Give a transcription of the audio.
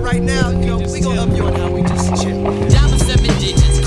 right now, you know, we gonna up you on how we just chill. Dollar 7 digits.